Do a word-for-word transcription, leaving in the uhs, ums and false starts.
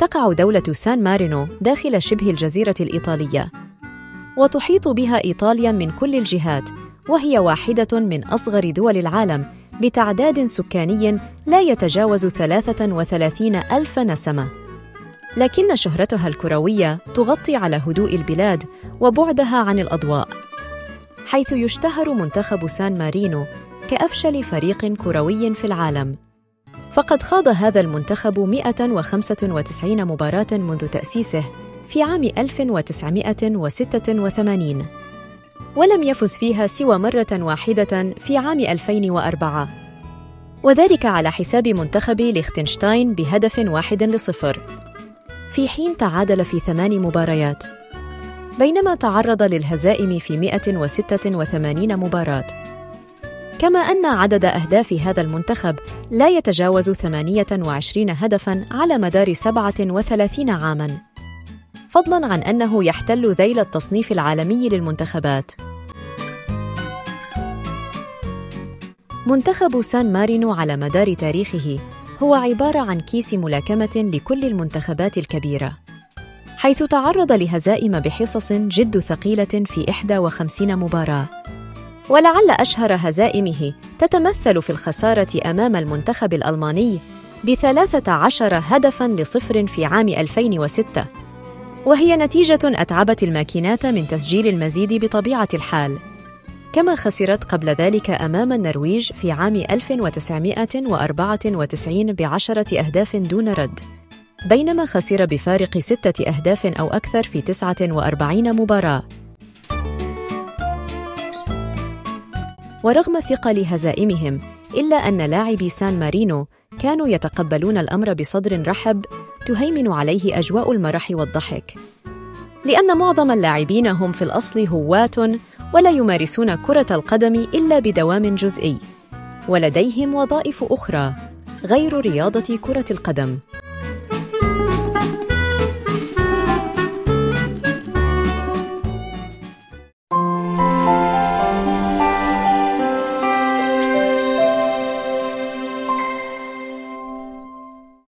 تقع دولة سان مارينو داخل شبه الجزيرة الإيطالية، وتحيط بها إيطاليا من كل الجهات، وهي واحدة من أصغر دول العالم بتعداد سكاني لا يتجاوز ثلاثة وثلاثين ألف نسمة. لكن شهرتها الكروية تغطي على هدوء البلاد وبعدها عن الأضواء، حيث يشتهر منتخب سان مارينو كأفشل فريق كروي في العالم. فقد خاض هذا المنتخب مئة وخمسة وتسعين مباراة منذ تأسيسه في عام ألف وتسعمئة وستة وثمانين، ولم يفز فيها سوى مرة واحدة في عام ألفين وأربعة، وذلك على حساب منتخب ليختنشتاين بهدف واحد لصفر، في حين تعادل في ثمان مباريات، بينما تعرض للهزائم في مئة وستة وثمانين مباراة. كما أن عدد أهداف هذا المنتخب لا يتجاوز ثمانية وعشرين هدفاً على مدار سبعة وثلاثين عاماً، فضلاً عن أنه يحتل ذيل التصنيف العالمي للمنتخبات. منتخب سان مارينو على مدار تاريخه هو عبارة عن كيس ملاكمة لكل المنتخبات الكبيرة، حيث تعرض لهزائم بحصص جد ثقيلة في إحدى وخمسين مباراة، ولعل أشهر هزائمه تتمثل في الخسارة أمام المنتخب الألماني بثلاثة عشر هدفاً لصفر في عام ألفين وستة، وهي نتيجة أتعبت الماكينات من تسجيل المزيد بطبيعة الحال. كما خسرت قبل ذلك أمام النرويج في عام ألف وتسعمئة وأربعة وتسعين بعشرة أهداف دون رد، بينما خسر بفارق ستة أهداف أو أكثر في تسعة وأربعين مباراة. ورغم ثقل هزائمهم، إلا أن لاعبي سان مارينو كانوا يتقبلون الأمر بصدر رحب تهيمن عليه أجواء المرح والضحك، لأن معظم اللاعبين هم في الأصل هواة ولا يمارسون كرة القدم إلا بدوام جزئي، ولديهم وظائف أخرى غير رياضة كرة القدم.